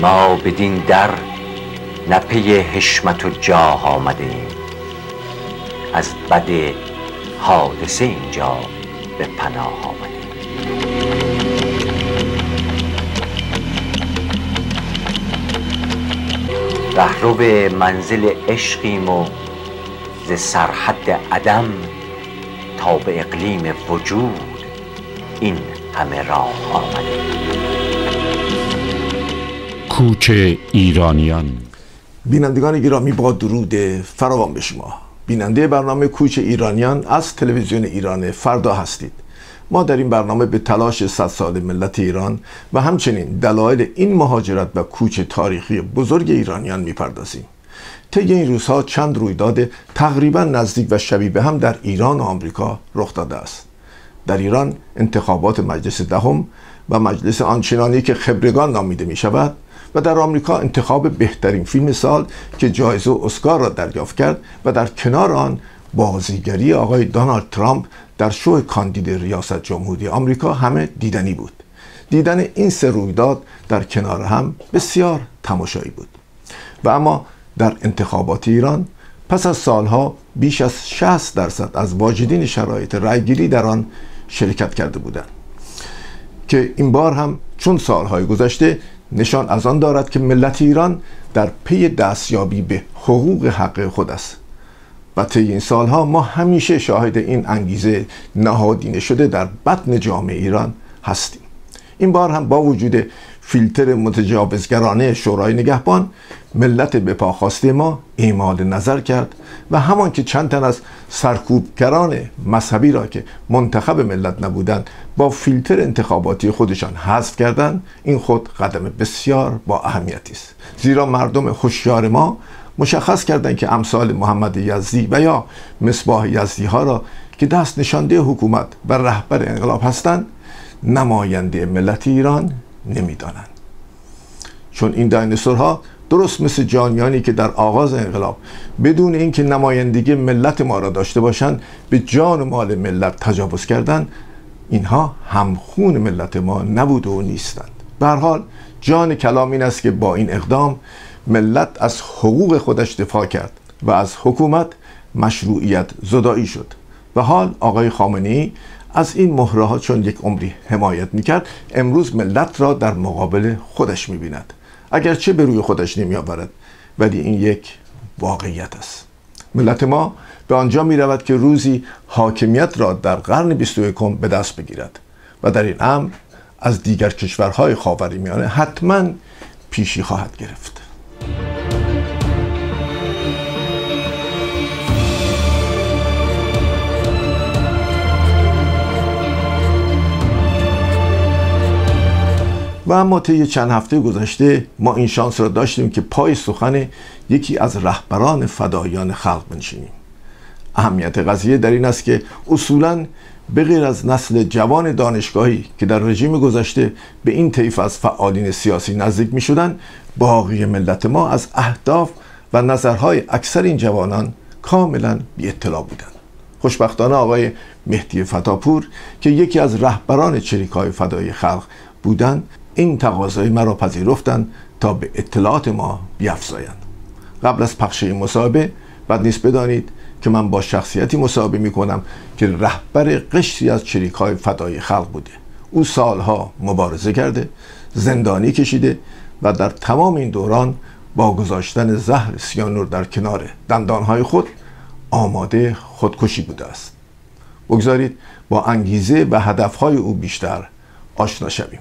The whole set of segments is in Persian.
ما بدین در نه پی حشمت و جاه آمده ایم، از بد حادثه اینجا به پناه آمده ایم. رهرو منزل عشقیم و ز سرحد عدم تا به اقلیم وجود این همه راه آمده. کوچ ایرانیان. بینندگان گرامی، با درود فراوان به شما. بیننده برنامه کوچ ایرانیان از تلویزیون ایران فردا هستید. ما در این برنامه به تلاش 100 سال ملت ایران و همچنین دلایل این مهاجرت و کوچ تاریخی بزرگ ایرانیان میپردازیم. طی این روزها چند رویداد تقریبا نزدیک و شبیه به هم در ایران و آمریکا رخ داده است. در ایران انتخابات مجلس دهم و مجلس آنچنانی که خبرگان نامیده می شود و در آمریکا انتخاب بهترین فیلم سال که جایزه اسکار را دریافت کرد و در کنار آن بازیگری آقای دونالد ترامپ در شو کاندید ریاست جمهوری آمریکا همه دیدنی بود. دیدن این سه رویداد در کنار هم بسیار تماشایی بود. و اما در انتخابات ایران پس از سالها بیش از 60% از واجدین شرایط رأیگیری در آن شرکت کرده بودند که این بار هم چون سالهای گذشته نشان از آن دارد که ملت ایران در پی دستیابی به حقوق حق خود است. و طی این سالها ما همیشه شاهد این انگیزه نهادینه شده در بطن جامعه ایران هستیم. این بار هم با وجود فیلتر متجاوزگرانه شورای نگهبان، ملت به پا خواسته ما اعمال نظر کرد و همان که چند تن از سرکوبگران مذهبی را که منتخب ملت نبودند با فیلتر انتخاباتی خودشان حذف کردند، این خود قدم بسیار با اهمیتی است. زیرا مردم هوشیار ما مشخص کردند که امثال محمد یزدی و یا مصباح یزدی ها را که دست نشانده حکومت و رهبر انقلاب هستند نماینده ملت ایران نمیدانند. چون این دایناسورها درست مثل جانیانی که در آغاز انقلاب بدون اینکه نمایندگی ملت ما را داشته باشند به جان و مال ملت تجاوز کردند، اینها همخون ملت ما نبود و نیستند. به هر حال جان کلام این است که با این اقدام ملت از حقوق خودش دفاع کرد و از حکومت مشروعیت زدایی شد و حال آقای خامنه‌ای از این مهره ها چون یک عمری حمایت میکرد، امروز ملت را در مقابل خودش میبیند، اگرچه به روی خودش نمی آورد، ولی این یک واقعیت است. ملت ما به آنجا می رود که روزی حاکمیت را در قرن 21 به دست بگیرد و در این امر از دیگر کشورهای خاورمیانه حتما پیشی خواهد گرفت. و اما طی چند هفته گذشته ما این شانس را داشتیم که پای سخن یکی از رهبران فدایان خلق بنشینیم. اهمیت قضیه در این است که اصولاً به غیر از نسل جوان دانشگاهی که در رژیم گذشته به این طیف از فعالین سیاسی نزدیک می شدن، باقی ملت ما از اهداف و نظرهای اکثر این جوانان کاملاً بی اطلاع بودند. خوشبختانه آقای مهدی فتاپور که یکی از رهبران چریک‌های فدای خلق بودند، این تقاضای مرا پذیرفتند تا به اطلاعات ما بیفزایند. قبل از پخش این مصاحبه بد نیست بدانید که من با شخصیتی مصاحبه می کنم که رهبر قشری از چریک‌های فدای خلق بوده. او سالها مبارزه کرده، زندانی کشیده و در تمام این دوران با گذاشتن زهر سیانور در کنار دندانهای خود آماده خودکشی بوده است. بگذارید با انگیزه و هدفهای او بیشتر آشنا شویم.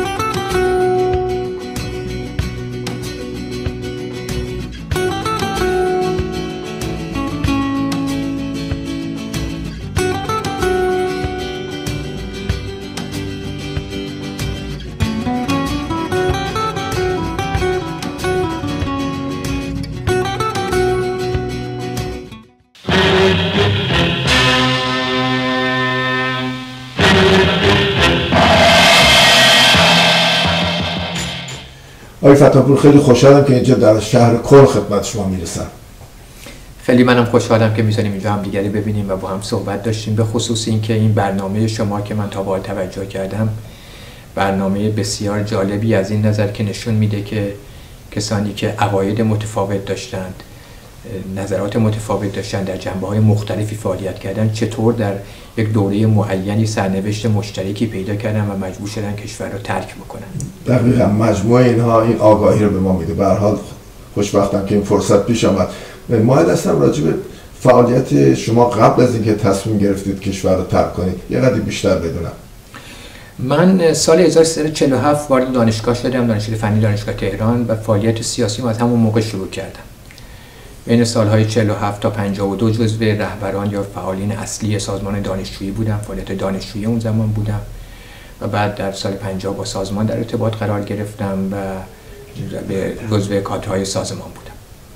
آقای فتاپور، خیلی خوشحالم که اینجا در شهر کل خدمت شما میرسم. خیلی منم خوشحالم که میتونیم اینجا هم دیگری ببینیم و با هم صحبت داشتیم، به خصوص این که این برنامه شما که من تا توجه کردم برنامه بسیار جالبی از این نظر که نشون میده که کسانی که عقاید متفاوت داشتند، نظرات متفاوت داشتند، در جنبه‌های مختلفی فعالیت کردند، چطور در یک دوره معینی سرنوشت مشترکی پیدا کردن و مجبور شدن کشور رو ترک بکنن. دقیقاً مجموعه اینها این آگاهی رو به ما میده. به هر حال خوشبختم که این فرصت پیش آمد. مایل هستم راجع به فعالیت شما قبل از اینکه تصمیم گرفتید کشور رو ترک کنید یه قدری بیشتر بدونم. من سال 1347 وارد دانشگاه شدم، دانشگاه فنی دانشگاه تهران، و فعالیت سیاسی از همون موقع شروع کردم. بین سالهای 47 تا 52 جزو رهبران یا فعالین اصلی سازمان دانشجویی بودم، فعالیت دانشجویی اون زمان بودم و بعد در سال 50 با سازمان در ارتباط قرار گرفتم و به جزو کادرهای سازمان بودم.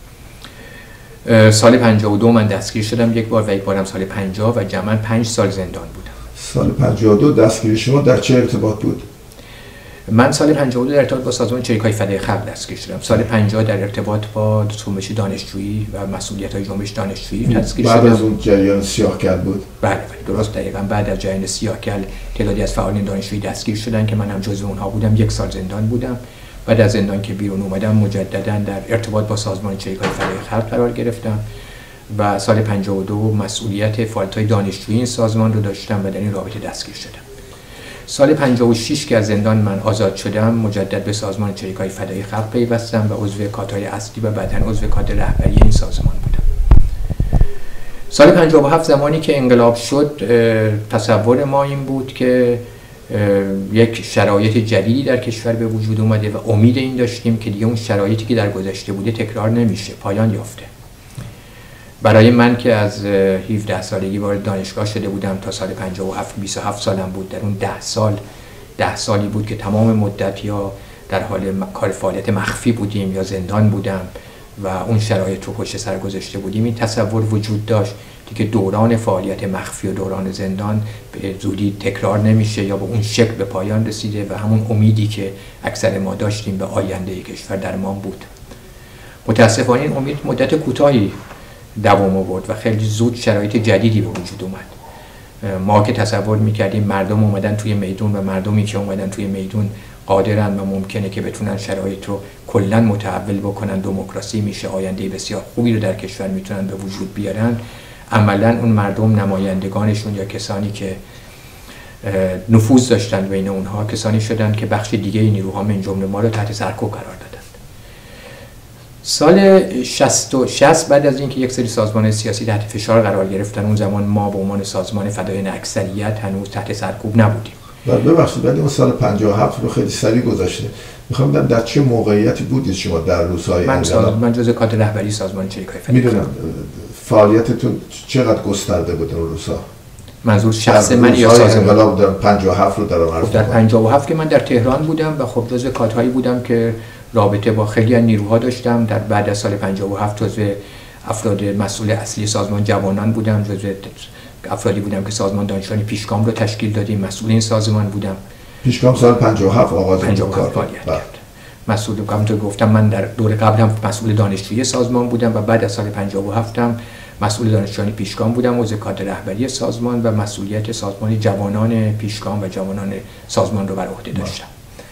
سال 52 من دستگیر شدم یک بار و یک بارم سال 50 و جمعاً 5 سال زندان بودم. سال 52 دستگیری شما در چه ارتباط بود؟ من سال 52 در ارتباط با سازمان چریک‌های فدای خلق دستگیر شدم. سال 50 در ارتباط با جنبش دانشجویی و مسئولیت‌های جنبش دانشجویی دستگیر شدم. بعد از اون جریان سیاه‌کل بود؟ بله درست، دقیقاً بعد از جریان سیاه‌کل تعدادی از فعالین دانشجویی دستگیر شدن که منم جزو اونها بودم. 1 سال زندان بودم. بعد از زندان که بیرون اومدم مجدداً در ارتباط با سازمان چریک‌های فدای خلق قرار گرفتم و سال 52 مسئولیت فعالیت‌های دانشجویی این سازمان رو داشتم و در این رابطه دستگیر شدم. سال 56 که از زندان من آزاد شدم مجدد به سازمان چریک‌های فدای خلق پیوستم و عضو کادرهای اصلی و بعداً عضو کادر رهبری این سازمان بودم. سال 57 زمانی که انقلاب شد تصور ما این بود که یک شرایط جدیدی در کشور به وجود اومده و امید این داشتیم که دیگه اون شرایطی که در گذشته بوده تکرار نمیشه، پایان یافته. برای من که از 17 سالگی وارد دانشگاه شده بودم تا سال 57 27 سالم بود، در اون 10 سالی بود که تمام مدت یا در حال کار فعالیت مخفی بودیم یا زندان بودم و اون شرایط رو پشت سر گذاشته بودیم. این تصور وجود داشت که دوران فعالیت مخفی و دوران زندان به زودی تکرار نمیشه یا به اون شکل به پایان رسیده و همون امیدی که اکثر ما داشتیم به آینده کشور درمان بود. متاسفانه این امید مدت کوتاهی دوام آورد و خیلی زود شرایط جدیدی به وجود اومد. ما که تصور میکردیم مردم اومدن توی میدون و مردمی که اومدن توی میدون قادرن و ممکنه که بتونن شرایط رو کلاً متحول بکنن، دموکراسی میشه، آینده بسیار خوبی رو در کشور میتونن به وجود بیارن، عملاً اون مردم نمایندگانشون یا کسانی که نفوذ داشتن بین اونها کسانی شدن که بخش دیگه نیروها من جمله ما رو تحت سرکوب قرار دادن. سال 60 بعد از اینکه یک سری سازمان سیاسی تحت فشار قرار گرفتن، اون زمان ما به عنوان سازمان فدایان اکثریت هنوز تحت سرکوب نبودیم. ببخشید ولی اون سال 57 رو خیلی سریع گذشته. میخوام بدونم در چه موقعیتی بودید شما در روزهای انقلاب؟ من جزء کادر رهبری سازمان چریک‌های فدای خلق. میدونم فعالیتتون چقدر گسترده بود اون روزها؟ منظور شخص من یا سازمان انقلاب در 57 رو دارم عرض در 57 که من در تهران بودم و خب جزء کادرهایی بودم که رابطه با خیلی از نیروها داشتم. در بعد از سال 57 جزء افراد مسئول اصلی سازمان جوانان بودم، جزء افرادی بودم که سازمان دانشجویان پیشگام رو تشکیل دادیم، مسئول این سازمان بودم. پیشگام سال 57 آغاز کار کرد. مسئول همونطور گفتم من در دور قبل هم مسئول دانشجویی سازمان بودم و بعد از سال 57 هم مسئول دانشجویان پیشگام بودم، عضو کادر رهبری سازمان و مسئولیت سازمان جوانان پیشگام و جوانان سازمان رو بر عهده داشتم.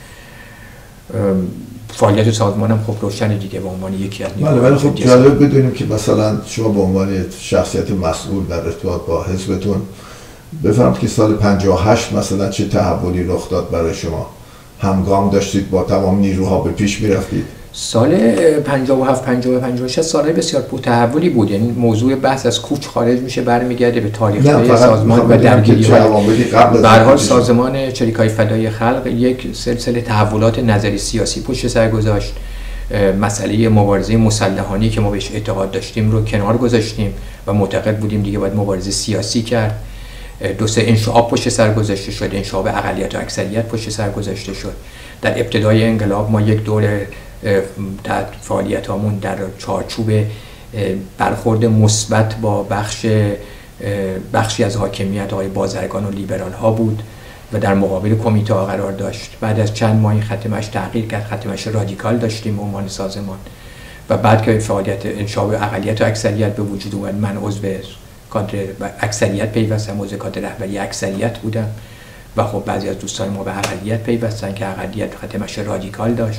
فعالیت سازمانم خب روشن دیگه به عنوان یکی از نیروهای. ولی خب جالب بدونیم که مثلا شما به عنوان شخصیت مسئول در ارتباط با حزبتون بفهمید که سال 58 مثلا چه تحولی رخ داد برای شما؟ همگام داشتید با تمام نیروها به پیش میرفتید؟ سال 57 56 سالهای بسیار پرتحولی بود. یعنی موضوع بحث از کوچ خارج میشه برمیگرده به تاریخ سازمان و درگیری‌های به هر حال سازمان چریک‌های فدای خلق یک سلسله تحولات نظری سیاسی پشت سر گذاشت. مسئله مبارزه مسلحانه که ما بهش اعتقاد داشتیم رو کنار گذاشتیم و معتقد بودیم دیگه باید مبارزه سیاسی کرد. 2-3 انشعاب پشت سر گذاشته شد، انشعاب اقلیت و اکثریت پشت سر گذاشته شد. در ابتدای انقلاب ما یک دوره در فعالیتامون در چارچوب برخورد مثبت با بخشی از حاکمیت آقای بازرگان و لیبرال ها بود و در مقابل کمیته ها قرار داشت. بعد از چند ماهی ختمش تغییر کرد، ختمش رادیکال داشتیم به عنوان سازمان و بعد که فعالیت انشعاب اقلیت و اکثریت به وجود اومد من عضو کادر اکثریت پیوستم، عضو کادر رهبری اکثریت بودم و خب بعضی از دوستان ما به اقلیت پیوستن که اقلیت ختمش رادیکال داشت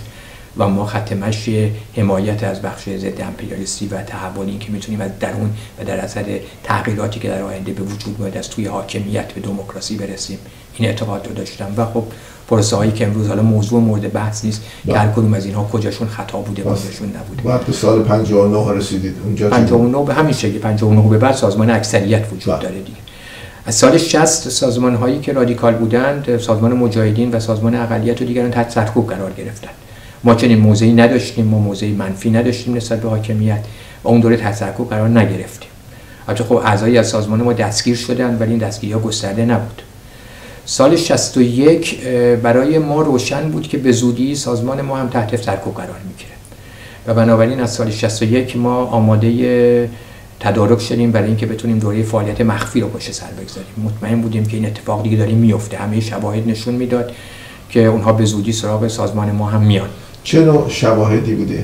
و ما خط مشی حمایت از بخش ضد امپریالیستی و تحول این که میتونیم از درون و در اثر تغییراتی که در آینده به وجود میاد از توی حاکمیت به دموکراسی برسیم، این اعتقاد رو داشتم. و خب پروسه هایی که امروز حالا موضوع مورد بحث نیست که هر کدوم از اینها کجاشون خطا بوده کجاشون نبوده. بعد به سال 59 رسیدید اونجا 59 به همین شکل 59 به بعد سازمان اکثریت وجود داره دیگه. از سال 60 سازمان هایی که رادیکال بودند، سازمان مجاهدین و سازمان اقلیت و دیگران تحت سرکوب قرار گرفتند. ما چنین موضعی نداشتیم، ما موضعی منفی نداشتیم نسبت به حاکمیت و اون دوره تحت سرکوب قرار نگرفتیم. البته خب اعضایی از سازمان ما دستگیر شدند ولی این دستگیری‌ها گسترده نبود. سال 61 برای ما روشن بود که به زودی سازمان ما هم تحت سرکوب قرار می‌گیره و بنابراین از سال 61 ما آماده تدارک شدیم برای اینکه بتونیم دوره فعالیت مخفی رو پشت سر بگذاریم. مطمئن بودیم که این اتفاق دیگه داره میفته. همه شواهد نشون میداد که اونها به زودی سراغ سازمان ما هم میان. چه نوع شواهدی بوده؟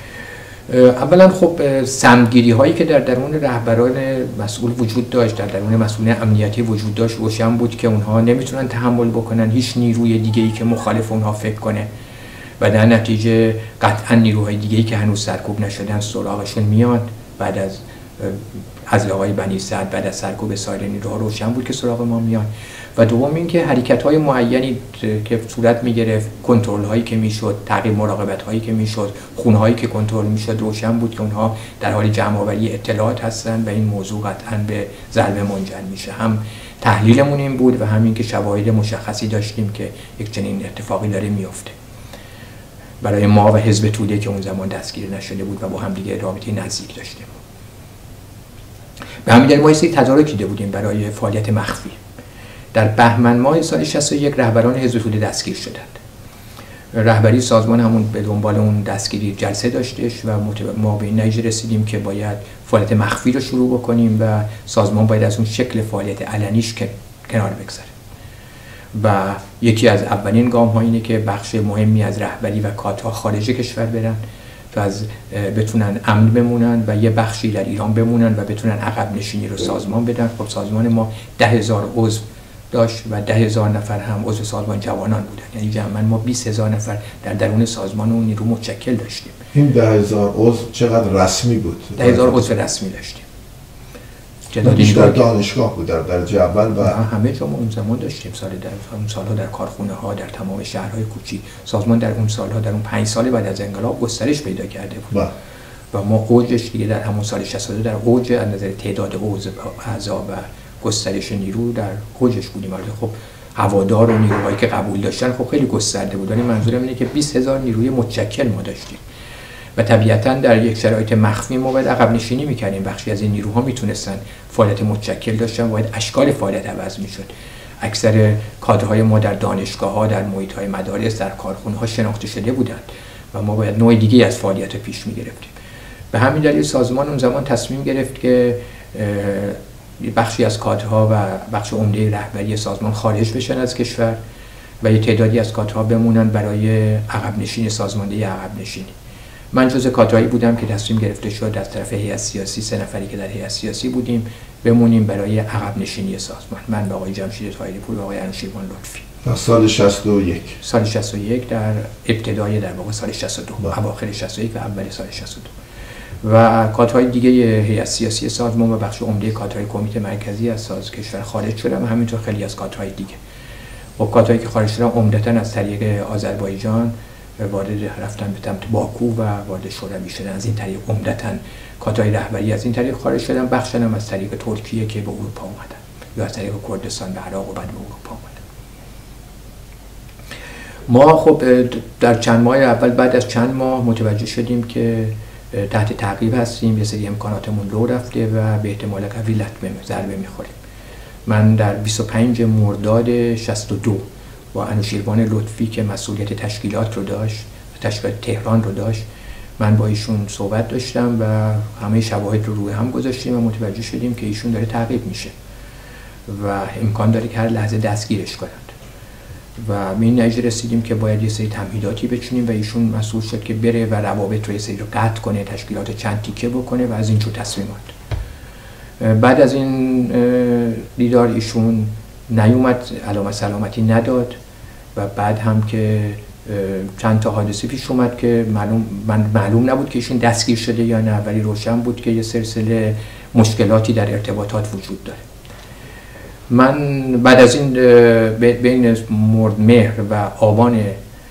اولا خب سمتگیری هایی که در درون رهبران مسئول وجود داشت، در درون مسئولین امنیتی وجود داشت، روشن بود که اونها نمیتونن تحمل بکنن هیچ نیروی دیگه‌ای که مخالف اونها فکر کنه و در نتیجه قطعا نیروهای دیگه‌ای که هنوز سرکوب نشدن سراغشون میاد. بعد از آقای بنی سعد، بعد از سرکوب سایر نیروها روشن بود که سراغ ما میاد. و دوم اینکه حرکت‌های معینی که صورت می‌گرفت، کنترل‌هایی که میشد، تعقیب مراقبت‌هایی که میشد، خونه‌هایی که کنترل میشد، روشن بود که اونها در حال جمع‌آوری اطلاعات هستند و این موضوع قطعاً به ضربه منجر میشه. هم تحلیلمون این بود و همین که شواهد مشخصی داشتیم که یک چنین اتفاقی داره میفته. برای ما و حزب توده که اون زمان دستگیر نشده بود و با هم دیگه رابطه نزدیک داشتیم. به همین دلیل ما یه تدارک دیده بودیم برای فعالیت مخفی. در بهمن ماه سال 61 رهبران حزب توده دستگیر شدند. رهبری سازمان همون به دنبال اون دستگیری جلسه داشتش و ما به این نتیجه رسیدیم که باید فعالیت مخفی رو شروع بکنیم و سازمان باید از اون شکل فعالیت علنیش کنار بگذاره. و یکی از اولین گام ها اینه که بخش مهمی از رهبری و کادرها خارج کشور برن و بتونن امن بمونن و یه بخشی در ایران بمونن و بتونن عقب نشینی رو سازمان بدن. خب سازمان ما 10,000 عضو داشت و 10,000 نفر هم عضو سازمان جوانان بودن، یعنی جمعاً ما 20,000 نفر در درون سازمان اون نیرو متشکل داشتیم. این 10,000 عضو چقدر رسمی بود؟ 10,000 عضو رسمی داشتیم. بیشتر دانشگاه بود در درجه اول و همه جا ما اون زمان داشتیم. اون سالها در کارخونه ها، در تمام شهرهای کوچیک سازمان در اون سالها، در اون 5 سال بعد از انقلاب گسترش پیدا کرده بود و ما اوجش دیگه در همون سال 62 در اوج از نظر تعداد اعضا و گسترش نیرو در اوجش بودیم. البته خب هوادار و نیروهایی که قبول داشتن خب خیلی گسترده بود، ولی منظورم اینه که 20,000 نیروی متشکل ما داشتیم و طبیعتاً در یک شرایط مخفی ما باید عقب نشینی می‌کردیم. بخشی از این نیروها میتونستن فعالیت متشکل داشتن، باید اشکال فعالیت عوض میشد. اکثر کادرهای ما در دانشگاه‌ها، در محیط‌های مدارس، در کارخونه‌ها شناخته شده بودند و ما باید نوع دیگه‌ای از فعالیت رو پیش می‌گرفتیم. به همین دلیل سازمان اون زمان تصمیم گرفت که بخشی از کادرها و بخش عمده رهبری سازمان خارج بشن از کشور و یه تعدادی از کادرها بمونن برای عقب نشینی سازماندهی عقب نشینی. من جزء کادرایی بودم که تصمیم گرفته شد از طرف هیئت سیاسی، 3 نفری که در هیئت سیاسی بودیم بمونیم برای عقب نشینی سازمان. من و آقای جمشید طاهری‌پور و آقای انوشیروان لطفی. در سال 61 سال 61 در ابتدای در واقع سال 62 اواخر 61 و اول سال 62 و کادرهای دیگه هیئت سیاسی سازمان و بخش عمده کادرهای کمیته مرکزی از کشور خارج شدن و همینطور خیلی از کادرهای دیگه. و کادرهایی که خارج شدن عمدتاً از طریق آذربایجان رفتن به سمت باکو و وارد شوروی شدن. از این طریق عمدتاً کادرهای رهبری از این طریق خارج شدن، بخشن هم از طریق ترکیه که به اروپا اومدن یا از طریق کردستان به عراق و بعد به اروپا اومدن. ما خب در چند ماه اول بعد از چند ماه متوجه شدیم که تحت تعقیب هستیم، یه سری امکاناتمون لو رفته و به احتمال قوی ضربه میخوریم. من در 25 مرداد 62 با انوشیروان لطفی که مسئولیت تشکیلات رو داشت، تشکیلات تهران رو داشت، من با ایشون صحبت داشتم و همه شواهد رو روی هم گذاشتیم و متوجه شدیم که ایشون داره تعقیب میشه و امکان داره که هر لحظه دستگیرش کنند و به این نتیجه رسیدیم که باید یه سری تمهیداتی بچینیم و ایشون مسئول شد که بره و روابط رو یه سری رو قطع کنه، تشکیلات چند تیکه بکنه و از اینجور تصمیمات. بعد از این دیدار ایشون نیومد، علامت سلامتی نداد و بعد هم که چند تا حادثه پیش اومد که معلوم نبود که ایشون دستگیر شده یا نه، ولی روشن بود که یه سلسله مشکلاتی در ارتباطات وجود داره. من بعد از این بین مهر و آبان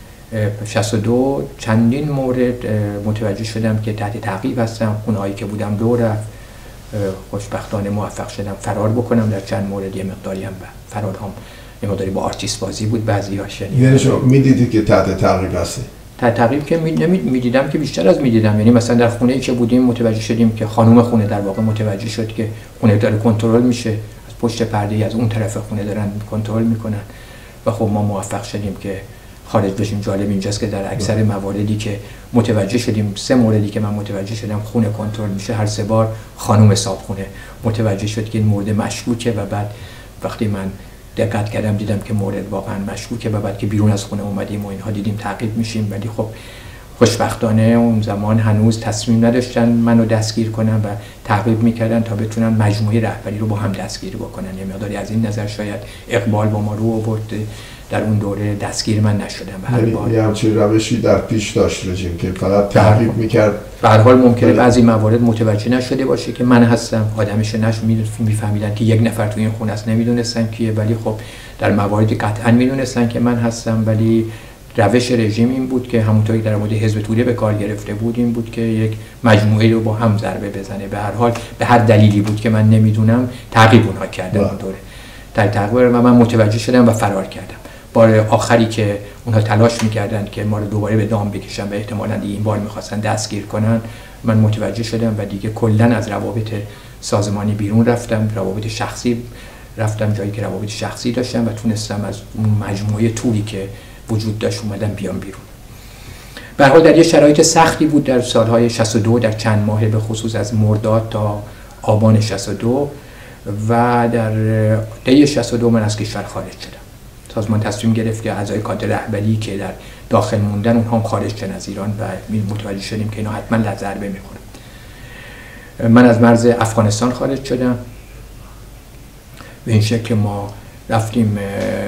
62 چندین مورد متوجه شدم که تحت تعقیب هستم. خونه‌هایی که بودم دو رفت، خوشبختانه موفق شدم فرار بکنم در چند مورد. یه مقداری هم فرار هم یه مقداری با آرتیست بازی بود بعضی‌هاش. یعنی شما میدیدی که تحت تعقیب هستی؟ تحت تعقیب که میدیدم که بیشتر از میدیدم. یعنی مثلا در خونه‌ای که بودیم متوجه شدیم که خانم خونه در واقع متوجه شد که خونه داره کنترل میشه، از پشت پرده از اون طرف خونه دارن کنترل میکنن و خب ما موفق شدیم که خارج بشیم. جالب اینجاست که در اکثر مواردی که متوجه شدیم، 3 موردی که من متوجه شدم خونه کنترل میشه، هر 3 بار خانم صاحبخونه متوجه شد که این مورد مشکوکه و بعد وقتی من دقت کردم دیدم که مورد واقعا مشکوکه و بعد که بیرون از خونه اومدیم و اینها دیدیم تعقیب میشیم. ولی خب خوشبختانه اون زمان هنوز تصمیم نداشتن منو دستگیر کنن و تعقیب میکردن تا بتونن مجموعه رهبری رو با هم دستگیر بکنن. یه مقداری از این نظر شاید اقبال با ما رو آورد، در اون دوره دستگیر من نشدم. به هر حال یه همچین روشی در پیش داشت رژیم که فقط تعقیب میکرد. به هر حال ممکنه بعضی موارد متوجه نشده باشه که من هستم، آدمش میفهمیدن که یک نفر تو این خونه است، نمیدونستن کیه، ولی خب در مواردی قطعا میدونستن که من هستم. ولی روش رژیم این بود که همونطوری در مورد حزب توده به کار گرفته بود، این بود که یک مجموعه رو با هم ضربه بزنه. به هر حال به هر دلیلی بود که من نمیدونم تعقیب اونها کردن اون دوره. در تعقیب من متوجه شدم و فرار کردم. بار آخری که اونها تلاش میکردن که ما رو دوباره به دام بکشن و احتمالاً این بار میخواستن دستگیر کنن، من متوجه شدم و دیگه کلاً از روابط سازمانی بیرون رفتم، روابط شخصی رفتم جایی که روابط شخصی داشتم و تونستم از اون مجموعه طولی که وجود داشت اومدم بیام بیرون. به هر حال در یه شرایط سختی بود در سالهای 62، در چند ماه به خصوص از مرداد تا آبان 62 و در دی 62 من از کشور خارج شدم. سازمان تصمیم گرفت که اعضای کادر رهبری که در داخل موندن اونها هم خارج شدن از ایران و متوجه شدیم که اینا حتما ضربه میخورن. من از مرز افغانستان خارج شدم. به این شکل ما رفتیم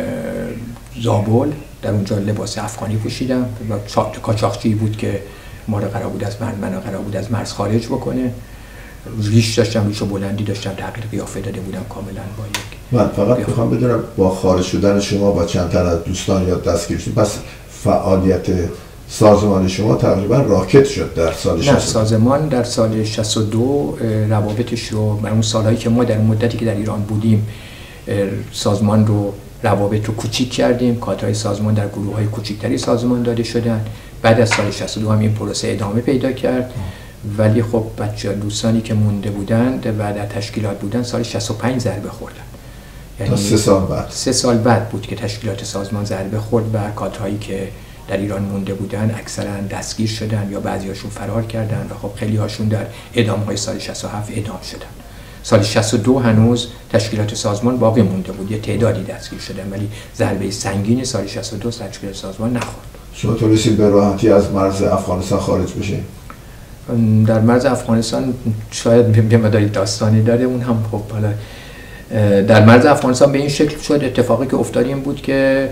زابل، در اونجا لباس افغانی پوشیدم و قاچاقچی بود که ما رو قرار بود از مرز خارج بکنه. ریش داشتم، ریش بلندی داشتم، تغییر قیافه داده بودم کاملا با یک. من فقط میخوام بدونم با خارج شدن شما با چند تن از دوستان یا دستگیر شدید، پس فعالیت سازمان شما تقریبا راکت شد در سال 62؟ نه، سازمان در سال 62 روابطش رو در اون سالهایی که ما در مدتی که در ایران بودیم سازمان رو روابط رو کوچیک کردیم. کادرهای سازمان در گروه‌های کوچیکتری سازمان داده شدن. بعد از سال 62 هم این پروسه ادامه پیدا کرد. ولی خب دوستانی که مونده بودند و در تشکیلات بودند سال 65 ضربه خوردن. یعنی 3 سال بعد 3 سال بعد بود که تشکیلات سازمان ضربه خورد و کادرهایی که در ایران مونده بودن اکثرا دستگیر شدن یا بعضی‌هاشون فرار کردن و خب خیلی هاشون در اعدام‌های سال 67 اعدام شدن. سال 62 هنوز تشکیلات سازمان باقی مونده بود، یه تعدادی دستگیر شدن، ولی ضربه سنگین سال 62 تشکیلات سازمان نخورد. شما تونستید به راحتی از مرز افغانستان خارج بشید؟ در مرز افغانستان شاید یه مقداری داستانی داره اون هم. خب حالا در مرز افغانستان به این شکل شد، اتفاقی که افتاد این بود که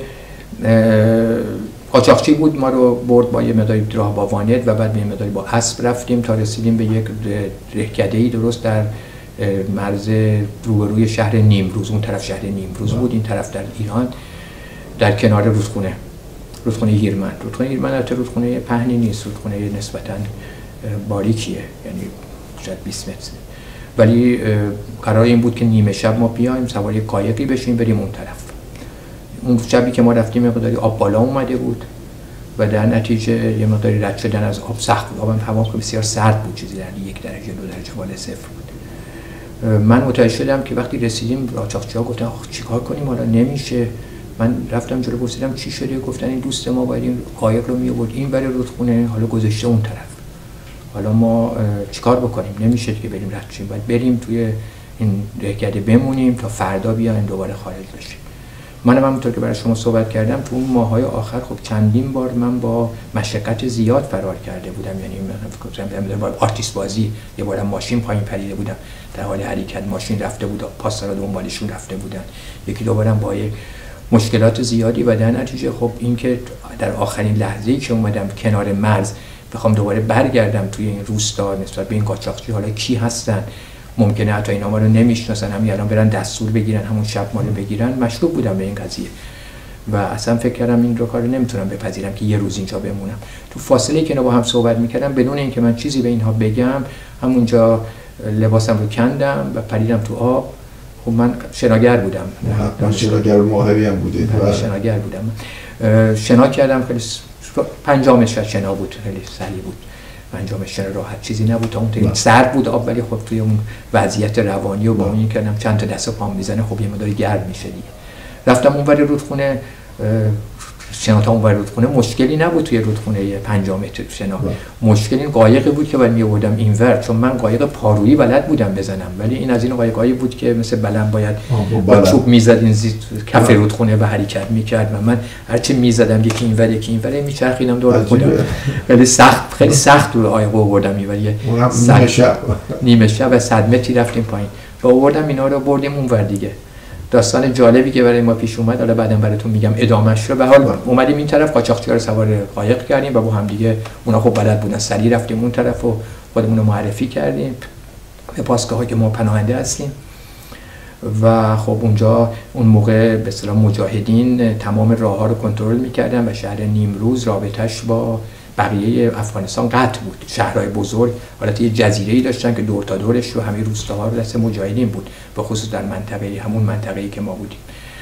قاچاقچی بود ما رو برد با یه مقداری راه با وانت و بعد یه مقداری با اسب رفتیم تا رسیدیم به یک رهکده‌ای درست در مرز روبروی شهر نیمروز. اون طرف شهر نیمروز بود، این طرف در ایران، در کنار رودخونه هیرمند. رودخونه هیرمند البته رودخونه پهنی نیست، رودخونه نسبتاً باریکیه، یعنی شاید 20 متر. ولی قرار این بود که نیمه شب ما بیایم سوار قایقی بشیم بریم اون طرف. اون شبی که ما رفتیم یه مقداری آب بالا اومده بود و در نتیجه یه مقداری رد شدن از آب سخت بود. آبم هوا بسیار سرد بود، چیزی در 1 درجه 2 درجه بالا صفر بود. من متوجه شدم که وقتی رسیدیم قاچاقچی‌ها گفتن آخ چیکار کنیم حالا نمیشه. من رفتم جلو پرسیدم چی شده، گفتن این دوست ما باید این قایق رو می‌آورد این برای رودخونه، حالا گذاشته اون طرف. حالا ما چیکار بکنیم؟ نمیشه که بریم رد شیم، باید بریم توی این رهکده بمونیم تا فردا بیایم دوباره خارج بشیم. منم همونطور که برای شما صحبت کردم تو اون ماهای آخر خب چندین بار من با مشقت زیاد فرار کرده بودم. یعنی من فکر کنم با آرتیست بازی یه بارم ماشین پایین پریده بودم، در حال حرکت ماشین رفته بود، پاسدارا دنبالشون رفته بودن. یکی دو بارم با یک مشکلات زیادی و در نتیجه خب این که در آخرین لحظه‌ای که اومدم کنار مرز بخوام دوباره برگردم توی این روستا نسبت به این قاچاقچی حالا کی هستن، ممکنه حتی اینا ما رو نمیشناسن، همین الان برن دستور بگیرن همون شب ما رو بگیرن، مشروط بودم به این قضیه و اصلا فکر کردم این رو کارو نمیتونم بپذیرم که یه روز اینجا بمونم. تو فاصله که اینا با هم صحبت میکردم بدون اینکه من چیزی به اینها بگم همونجا لباسم رو کندم و پریدم تو آب. خب من شناگر بودم. من شناگر ماهری هم بودید؟ شناگر بودم. شنا کردم، خیلی پنجامش شنا بود، خیلی سریع بود. پنجامش شنا راحت چیزی نبود، تا اون سرد بود آب، ولی خب توی اون وضعیت روانی و با اون کردم چند تا دست و پام میزنه خب یه مقدار گرم میشه دیگه. رفتم اونور رودخونه شنا، تا اونور رودخونه مشکلی نبود توی رودخونه 5 متر شنا. مشکل این قایقی بود که باید میآوردم اینور، چون من قایق پارویی بلد بودم بزنم، ولی این از این قایقایی بود که مثل بلند باید با چوب میزد این کف رودخونه به حرکت میکرد و من هرچی میزدم یکی اینور یکی اینور میچرخیدم دور خودم. خیلی سخت رو قایق آوردم اینور، نیمه شب 100 متری رفتیم پایین و آوردم اینا رو بردیم اونور دیگه. داستان جالبی که برای ما پیش اومد، حالا بعداً براتون میگم ادامهش رو. به حال اومدیم این طرف، قاچاقچی‌ها رو سوار قایق کردیم و با هم دیگه اونا خب بلد بودن، سریع رفتیم اون طرف و خودمون رو معرفی کردیم به پاسگاه‌ها که ما پناهنده هستیم و خب اونجا اون موقع به اصطلاح مجاهدین تمام راه‌ها رو کنترل می‌کردن و شهر نیمروز رابطش با بقیه افغانستان قطع بود. شهرهای بزرگ حالت یه جزیره‌ای داشتن که دور تا دورش رو همه روستاها رو دست مجاهدین بود، به خصوص در همون منطقه‌ای که ما بودیم.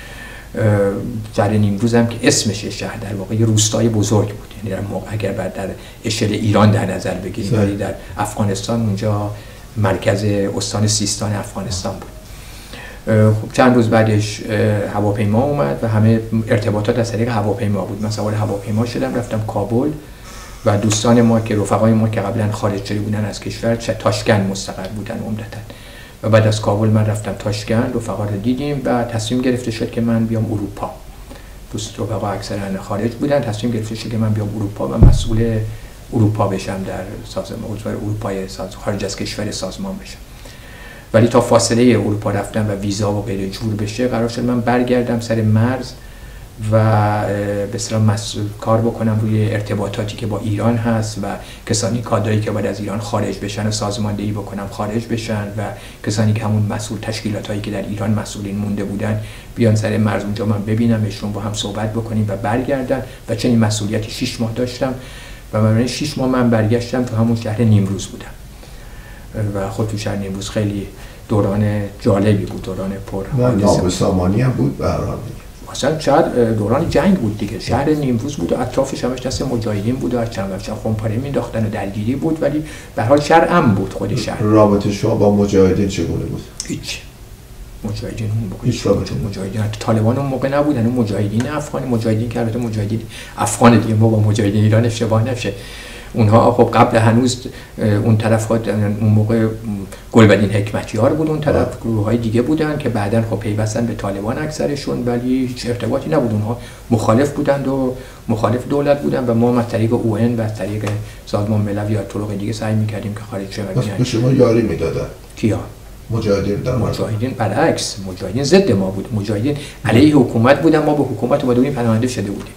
شهر نیمروز هم که اسمش شهر در واقع یه روستای بزرگ بود، یعنی در موقع اگر در اشل ایران در نظر بگیریم، ولی در افغانستان اونجا مرکز استان سیستان افغانستان بود. خب چند روز بعدش هواپیما اومد و همه ارتباطات از طریق هواپیما بود. من سوار هواپیما شدم رفتم کابل و دوستان ما که رفقای ما که قبلا خارج شده بودن از کشور تاشکند مستقر بودن عمدتاً و بعد از کابل من رفتم تاشکند، رفقا رو دیدیم و تصمیم گرفته شد که من بیام اروپا. دوست رفقا اکثرا خارج بودن، تصمیم گرفته شد که من بیام اروپا و مسئول اروپا بشم، در سازمان عضو اروپای خارج از کشور سازمان بشم. ولی تا فاصله اروپا رفتن و ویزا و غیره جور بشه قرار شد من برگردم سر مرز و به اصطلاح مسئول کار بکنم روی ارتباطاتی که با ایران هست و کسانی کادرایی که باید از ایران خارج بشن و سازماندهی بکنم خارج بشن و کسانی که همون مسئول تشکیلاتایی که در ایران مسئولین مونده بودن بیان سر مرز اونجا من ببینمشون، با هم صحبت بکنیم و برگردن و چنین مسئولیتی 6 ماه داشتم و برای 6 ماه من برگشتم تو همون شهر نیمروز بودم و خود تو شهر نیمروز خیلی دوران جالبی بود، دوران پر نابسامانی هم بود به هر حال. اصلا شاید دوران جنگ بود دیگه، شهر نیمروز بود و اطرافش همش دست مجاهدین بود و از چند وقت خمپاره مینداختن و درگیری بود، ولی به هر حال شهر امن بود. خود شهر رابطه شما با مجاهدین چگونه بود؟ هیچ. مجاهدین اون موقع هیچ مجاهدین طالبان اون موقع نبودن، اون مجاهدین افغانی، مجاهدین که البته مجاهدین افغان دیگه، ما با مجاهدین ایران اشتباه نشه. اونها خب قبل هنوز اون طرف اون موقع گلبدین حکمتیار بود، اون طرف گروه‌های دیگه بودن که بعداً خب پیوستن به طالبان اکثرشون، ولی هیچ ارتباطی نبود. اونها مخالف بودند و مخالف دولت بودن و ما از طریق UN و از طریق سازمان ملل یا طرق دیگه سعی می‌کردیم که خارج شه. به شما یاری میدادن کیا؟ مجاهدین. مجاهدین برعکس، مجاهدین ضد ما بود، مجاهدین علیه حکومت بودن، ما به حکومت اومدیم پناهنده شده بودیم.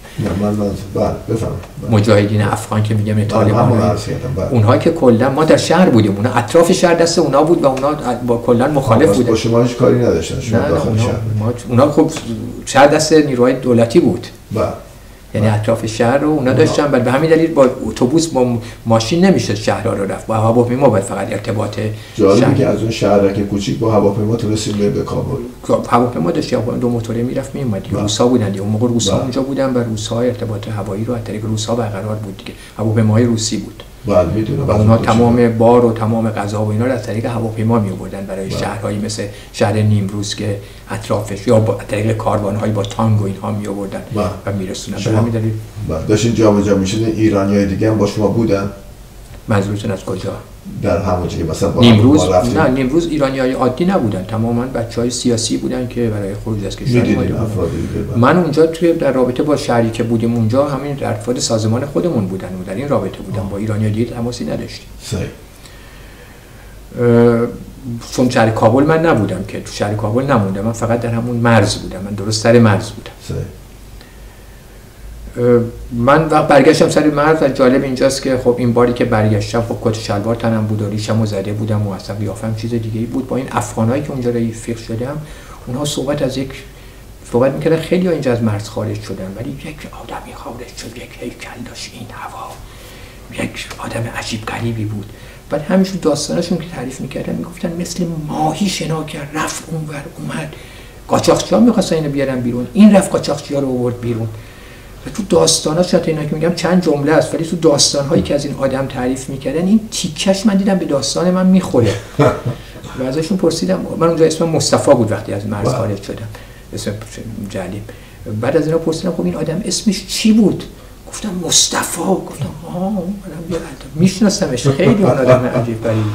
مجاهدین افغان که میگم طالبان، اونها که کلا ما در شهر بودیم، اونها اطراف شهر دست اونا بود و اونا با کلا مخالف بودن. با شما هیچ کاری نداشتن شما داخل شهر؟ اونا خب شهر دست نیروهای دولتی بود. یعنی اطراف شهر رو اونا داشتن، ولی به همین دلیل با اتوبوس با ماشین نمیشد شهرها رو رفت، با هواپیما باید فقط ارتباط. جالبه که از اون شهرک کوچیک با هواپیما تونستیم بریم به کابل. هواپیما داشت، دو موتوره میرفت میومد. روسا بودن اون موقع، روسا اونجا بودن و روسا ارتباط هوایی رو از طریق روسا برقرار بود دیگه، هواپیماهای روسی بود. و اونها تمام بار و تمام غذا و اینا رو از طریق هواپیما می آوردن برای شهرهایی مثل شهر نیمروز که اطرافش، یا با طریق کاروان‌های با تانگ و اینها می آوردن و میرسونن. به همین دلیل داشتین جابجا میشدین. ایرانیای دیگه هم با شما بودن؟ منظورتون از کجا؟ در همون جایی مثلا با نیمروز؟ نه، نیمروز ایرانیای عادی نبودن، تماما بچهای سیاسی بودن که برای خروج از کشور اومده بودن. من اونجا توی در رابطه با شهری که بودیم اونجا همین افراد سازمان خودمون بودن و در این رابطه بودن، با ایرانیای دیگه تماسی نداشتیم. چون شهر کابل من نبودم که، تو شهر کابل نموندم، من فقط در همون مرز بودم، من درست سر مرز بودم. من وقت برگشتم سر مرز و جالب اینجاست که خب این باری که برگشتم خب کت شلوار تنم بود و ریشمو زده بودم و اصلا قیافم چیز دیگه ای بود. با این افغانایی که اونجا رفیق شدم اونها صحبت میکردن خیلی ها اینجا از مرز خارج شدن، ولی یک آدمی خارج شد، یک هیکل داشت، این هوا، یک آدم عجیب غریبی بود. بعد همینجور داستاناشون که تعریف میکردن میگفتن مثل ماهی شنا کرد، رفت اونور اومد، قاچاقچی‌ها می‌خواستن اینو بیارن بیرون، این رفت قاچاقچی‌ها رو آورد بیرون. و تو داستاناش حتی اینا که میگم چند جمله است، ولی تو داستان‌هایی که از این آدم تعریف میکردن این تیکش من دیدم به داستان من میخوره. و ازشون پرسیدم، من اونجا اسمم مصطفی بود وقتی از مرز خارج شدم، اسم جلیب. بعد از اینا پرسیدم خب این آدم اسمش چی بود؟ گفتم مصطفی. گفتم میشناسمش، خیلی اون آدم عجیب غریبی.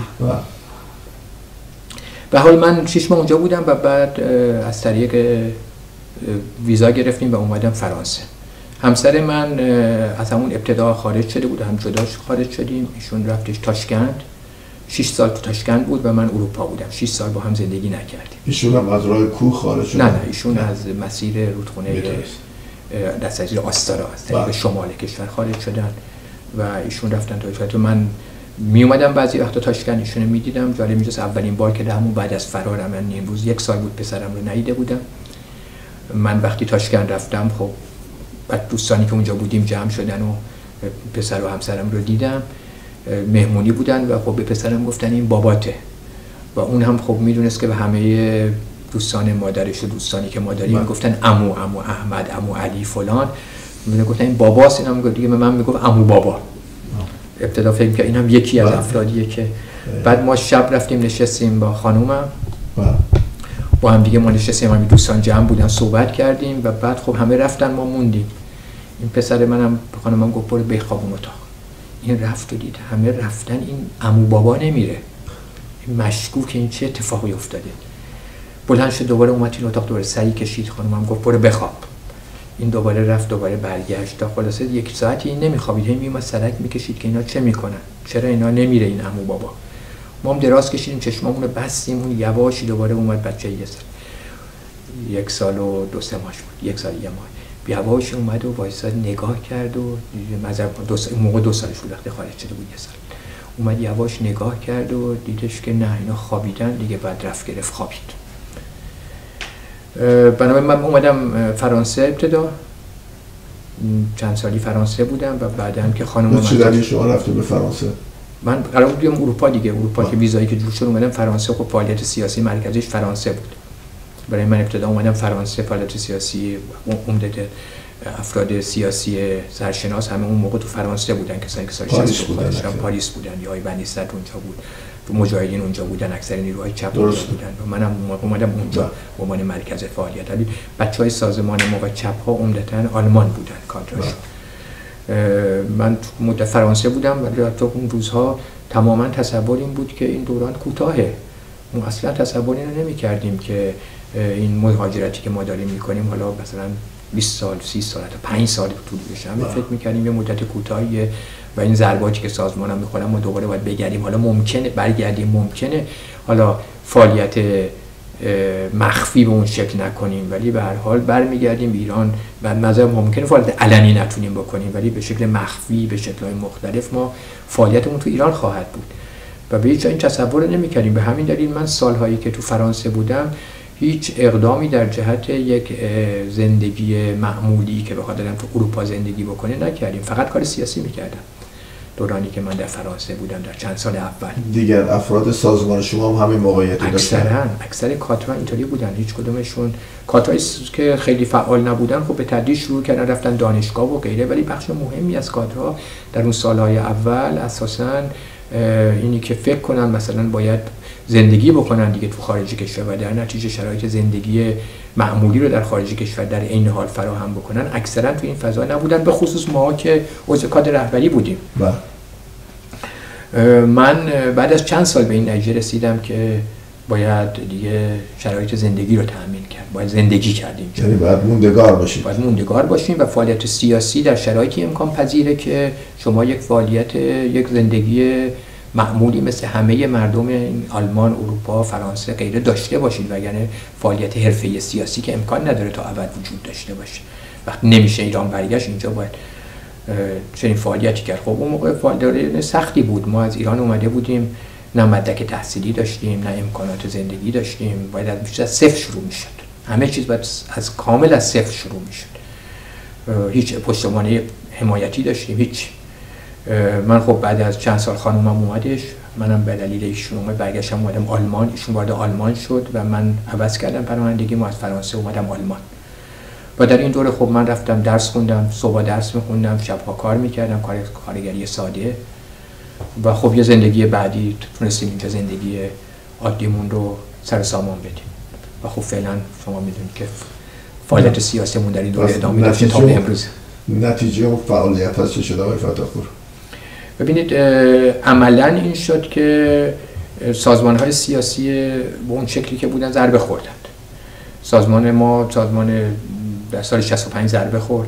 به حال من 6 ماه اونجا بودم و بعد از طریق ویزا گرفتیم و اومدم فرانسه. همسر من از همون ابتدا خارج شده بود، هم جداش خارج شدیم. ایشون رفتش تاشکند، 6 سال تو تاشکند بود و من اروپا بودم. 6 سال با هم زندگی نکردیم. ایشون هم از راه کوه خارج شد؟ نه ایشون از مسیر رودخونه دستگیر آستارا از طریق شمال کشور خارج شدن و ایشون رفتن تا من می اومدم بعضی وقتا تاشکند ایشون رو میدیدم. جالب اینجاست اولین بار که همون بعد از فرارم، من این روز 1 سال بود پسرم رو ندیده بودم. من وقتی تاشکند رفتم خب بعد دوستانی که اونجا بودیم جمع شدن و پسر و همسرم رو دیدم، مهمونی بودن و خب به پسرم گفتن این باباته و اون هم خب میدونست که به همه دوستان مادرش و دوستانی که ما داریم میگفتن عمو احمد، عمو علی فلان، میگفتن این باباست. اینم میگفت دیگه، من میگفت عمو بابا. ابتدا فکر که اینم یکی از افرادیه که بعد ما شب رفتیم نشستیم با خانومم، با هم دیگه ما نشستیم، همین دوستان جمع بودن صحبت کردیم و بعد خب همه رفتن ما موندیم. این پسر منم به خانومم گفت برو بخواب اون اتاق. این رفت و دید همه رفتن، این عمو بابا نمیره، این مشکوک این چه اتفاقی افتاده. بلند شد دوباره اومد این اتاق، دوباره سعی کشید، خانومم گفت برو بخواب. این دوباره رفت، دوباره برگشت تا خلاصه 1 ساعتی این نمیخوابید، هی میومد سرک میکشید که اینا چه میکنن، چرا اینا نمیره این عمو بابا. ما هم دراز کشیدیم، چشمامون رو بستیم، اون یواشی دوباره اومد. بچه 1 سال و 2-3 ماهش بود، 1 سال 1 ماه، یواشی اومد و وایساد نگاه کرد و موقع 2 سالش بود وقتی خارج شده بود، 1 سال اومد یواش نگاه کرد و دیدش که نه اینا خوابیدن دیگه. بعد رفت گرفت خوابید. بنابراین من اومدم فرانسه، ابتدا چند سالی فرانسه بودم و بعدم که خانم چه دلیل شما رفته به فرانسه؟ من قرار بود بیام اروپا دیگه، اروپا که ویزایی که جور شد اومدم فرانسه. خب فعالیت سیاسی مرکزش فرانسه بود. برای من ابتدا اومدم فرانسه، فعالیت سیاسی عمده افراد سیاسی سرشناس همه اون موقع تو فرانسه بودن، کسانی که سال 60 پاریس بودن یا بنیست اونجا بود، تو مجاهدین اونجا بودن، اکثر نیروهای چپ اونجا بودن و منم اومدم اونجا به عنوان مرکز فعالیت. ولی بچهای سازمان ما و چپ ها عمدتاً آلمان بودن کادرشون. من مدت فرانسه بودم ولی تو اون روزها تماما تصور این بود که این دوران کوتاهه. ما اصلا تصور اینو نمی‌کردیم که این مهاجرتی که ما داریم می‌کنیم حالا مثلا 20 سال، 30 سال تا 5 سال طول بکشه. همه فکر می‌کردیم یه مدت کوتاهیه و این ضرباتی که سازمانم می‌خورن ما دوباره باید بگردیم، حالا ممکنه برگردیم، ممکنه حالا فعالیت مخفی به اون شکل نکنیم ولی به هر حال برمیگردیم ایران و مثلا ممکنه فعالیت علنی نتونیم بکنیم ولی به شکل مخفی به شکل‌های مختلف ما فعالیتمون تو ایران خواهد بود و به هیچ این تصور نمی‌کردیم. به همین دلیل من سال‌هایی که تو فرانسه بودم هیچ اقدامی در جهت یک زندگی معمولی که بخواد آدم تو اروپا زندگی بکنه نکردیم، فقط کار سیاسی می‌کردم. دورانی که من در فرانسه بودم در چند سال اول. دیگر افراد سازمان شما هم همین موقعیتی داشتن؟ اکثر کادرها اینطوری بودن، هیچ کدومشون کادرهایی که خیلی فعال نبودن خب به تدریج شروع کردن رفتن دانشگاه و غیره، ولی بخش مهمی از کادرها در اون سالهای اول اساساً اینی که فکر کنن مثلا باید زندگی بکنن دیگه تو خارج کشور و در نتیجه شرایط زندگی معمولی رو در خارج کشور در عین حال فراهم بکنن، اکثرا تو این فضا نبودن، به خصوص ما که عضو کادر رهبری بودیم. من بعد از چند سال به این نتیجه رسیدم که باید دیگه شرایط زندگی رو تأمین کرد، باید زندگی کردیم، یعنی باید موندگار باشیم، باید موندگار باشیم و فعالیت سیاسی در شرایطی امکان پذیره که شما یک فعالیت یک زندگی معمولی مثل همه مردم آلمان، اروپا، فرانسه غیره داشته باشید، وگرنه فعالیت حرفه‌ای سیاسی که امکان نداره تا ابد وجود داشته باشه. وقتی نمیشه ایران برگشت، اینجا باید چنین فعالیتی کرد. خب اون موقع فعالیت سختی بود. ما از ایران اومده بودیم، نه مدرک تحصیلی داشتیم، نه امکانات زندگی داشتیم، باید از صفر شروع میشد. همه چیز باید کامل از صفر شروع میشد. هیچ پشتوانه حمایتی داشتیم، هیچ. من خب بعد از چند سال خانومم اومدش، منم به دلیل ایشون برگشتم اومدم آلمان، ایشون وارد آلمان شد و من عوض کردم پناهندگی، ما از فرانسه اومدم آلمان. و در این دوره خب من رفتم درس خوندم، صبح درس میخوندم، شبها کار میکردم، کارگری ساده. و خب یه زندگی بعدی تونستیم اینجا زندگی عادیمون رو سر سامان بدیم. و خب فعلا شما میدونید که فعالیت سیاسیمون در این دوره ادامه داشته تا به امروز. نتیجه و فعالیت ها چه شده آقای فتاحپور؟ ببینید عملا این شد که سازمان‌های سیاسی به اون شکلی که بودن ضربه خوردند. سازمان ما در سال 65 ضربه خورد.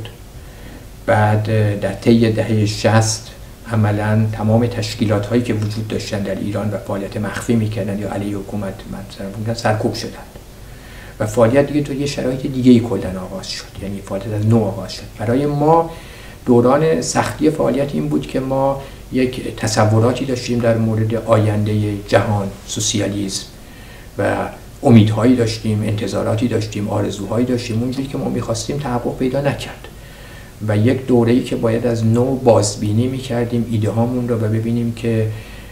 بعد در طی دهه 60 عملا تمام تشکیلات هایی که وجود داشتن در ایران و فعالیت مخفی میکردن یا علیه حکومت مثلا سرکوب شدند و فعالیت دیگه تو یه شرایط دیگه ای کلا آغاز شد، یعنی فعالیت از نو آغاز شد. برای ما دوران سختی فعالیت این بود که ما یک تصوراتی داشتیم در مورد آینده جهان، سوسیالیسم و امیدهایی داشتیم، انتظاراتی داشتیم، آرزوهایی داشتیم. اونجوری که ما می‌خواستیم تحقق پیدا نکرد و یک دوره‌ای که باید از نو بازبینی می‌کردیم ایده هامون رو و ببینیم که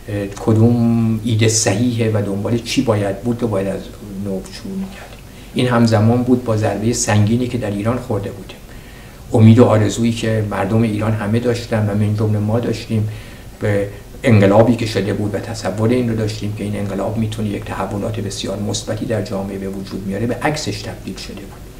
کدوم ایده صحیحه و دنبال چی باید بود و باید از نو شروع می‌کردیم. این همزمان بود با ضربه سنگینی که در ایران خورده بودیم. امید و آرزویی که مردم ایران همه داشتن و من جمله ما داشتیم به انقلابی که شده بود و تصور این رو داشتیم که این انقلاب میتونه یک تحولات بسیار مثبتی در جامعه به وجود میاره، به عکسش تبدیل شده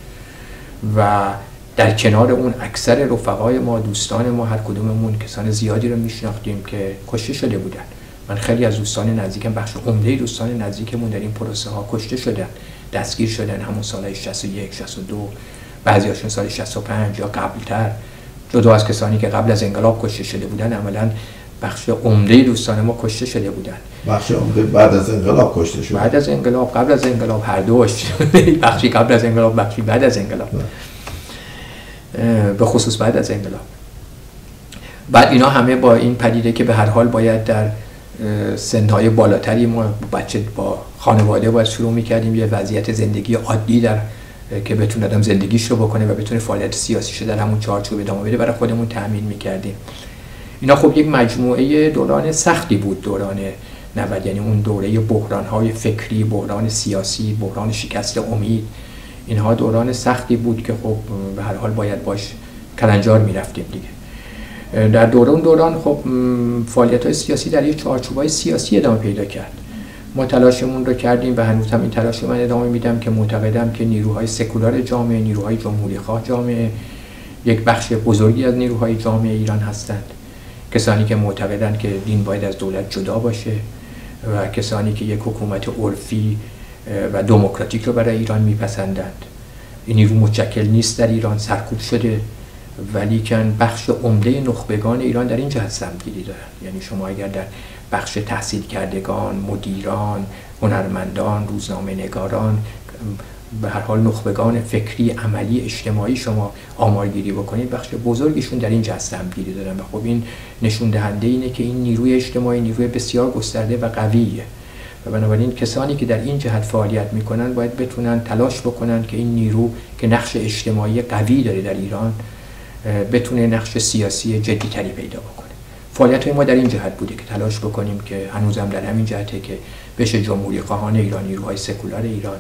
بود. و در کنار اون اکثر رفقای ما، دوستان ما، هر کدوممون کسان زیادی رو میشناختیم که کشته شده بودن. من خیلی از دوستان نزدیکم، بخش عمده دوستان نزدیکمون در این پروسه ها کشته شدن، دستگیر شدن همون سالهای 61، 62، بعضیاشون سال 65 یا قبلتر. جدا از کسانی که قبل از انقلاب کشته شده بودن، عملاً بخش عمده دوستان ما کشته شده بودن. بخش عمده بعد از انقلاب کشته شد. بعد از انقلاب، قبل از انقلاب، هر دوش. بخشی قبل از انقلاب، بخشی بعد از انقلاب. به خصوص بعد از انقلاب. بعد اینا همه با این پدیده که به هر حال باید در سنهای بالاتری ما بچه با خانواده باید شروع می‌کردیم یه وضعیت زندگی عادی در که بتونه آدم زندگیش رو بکنه و بتونه فعالیت سیاسیش در همون چارچوب ادامه بده برای خودمون تأمین می‌کردیم. اینا خب یک مجموعه دوران سختی بود، دوران 90، یعنی اون دوره بحران‌های فکری، بحران سیاسی، بحران شکست امید. اینها دوران سختی بود که خب به هر حال باید باش کلنجار می‌رفتیم دیگه. در دوران خب فعالیت‌های سیاسی در یک چارچوب‌های سیاسی ادامه پیدا کرد. ما تلاشمون رو کردیم و هنوز هم این تلاش رو من ادامه میدم که معتقدم که نیروهای سکولار جامعه، نیروهای جمهوری‌خواه جامعه، یک بخش بزرگی از نیروهای جامعه ایران هستند. کسانی که معتقدند که دین باید از دولت جدا باشه و کسانی که یک حکومت عرفی و دموکراتیک رو برای ایران میپسندند. این نیرو متشکل نیست در ایران، سرکوب شده، ولیکن بخش عمده نخبگان ایران در این جهت سمتگیری دارند. یعنی شما اگر در بخش تحصیل کردگان، مدیران، هنرمندان، روزنامه نگاران، به هر حال نخبگان فکری، عملی، اجتماعی شما آمارگیری بکنید، بخش بزرگیشون در این جهت سمتگیری دارن و خب این نشون دهنده اینه که این نیروی اجتماعی نیروی بسیار گسترده و قویه و بنابراین کسانی که در این جهت فعالیت میکنن باید بتونن تلاش بکنن که این نیرو که نقش اجتماعی قوی داره در ایران بتونه نقش سیاسی جدی‌تری پیدا بکنه. فعالیت ما در این جهت بوده که تلاش بکنیم که هنوزم در همین جهته که بشه جمهوری خواهان ایران، نیروهای سکولار ایران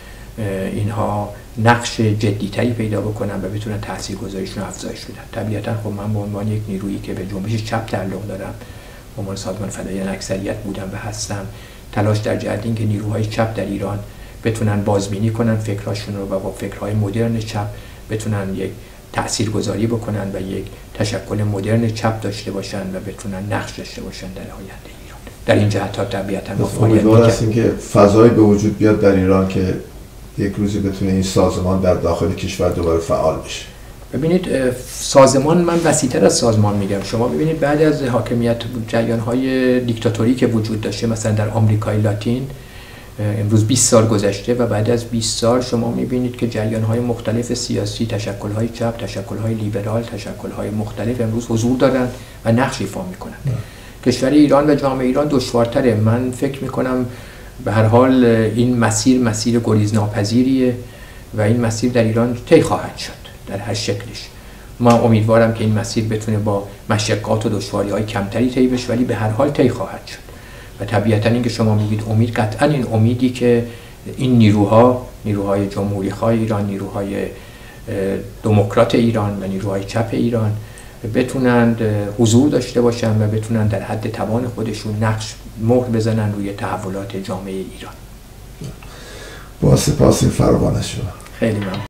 اینها نقش جدی‌تری پیدا بکنن و بتونن تاثیرگذاریشون افزایش بدن. طبیعتاً خب من به عنوان یک نیرویی که به جنبش چپ تعلق دارم، به عنوان سازمان فدایان اکثریت بودم و هستم، تلاش در جهت این که نیروهای چپ در ایران بتونن بازبینی کنن فکراشون رو و با فکرهای مدرن چپ بتونن یک تاثیرگذاری بکنن و یک تشکل مدرن چپ داشته باشن و بتونن نقش داشته باشن در آینده ایران. در این جهت ها طبیعتاً ما فعالیت می‌کنیم که فضایی به وجود بیاد در ایران که یک روزی بتونه این سازمان در داخل کشور دوباره فعال بشه. ببینید سازمان، من وسیع‌تر از سازمان میگم. شما ببینید بعد از حاکمیت جریان‌های دیکتاتوری که وجود داشته مثلا در آمریکای لاتین، امروز 20 سال گذشته و بعد از 20 سال شما میبینید که جریان‌های مختلف سیاسی، تشکل‌های چپ، تشکل‌های لیبرال، تشکل‌های مختلف امروز حضور دارن و نقش ایفا میکنن. کشور ایران و جامعه ایران دشوارتره. من فکر میکنم به هر حال این مسیر گریزناپذیریه و این مسیر در ایران طی خواهد شد در هر شکلش. ما امیدوارم که این مسیر بتونه با مشقات و دشواری‌های کمتری طی بشه، ولی به هر حال طی خواهد شد. و طبیعتاً این که شما میگید امید، قطعاً این امیدی که این نیروهای جمهوری‌خواه ایران، نیروهای دموکرات ایران و نیروهای چپ ایران بتونند حضور داشته باشن و بتونن در حد توان خودشون مهر بزنن روی تحولات جامعه ایران. با سپاس فراوان شما. خیلی ممنون.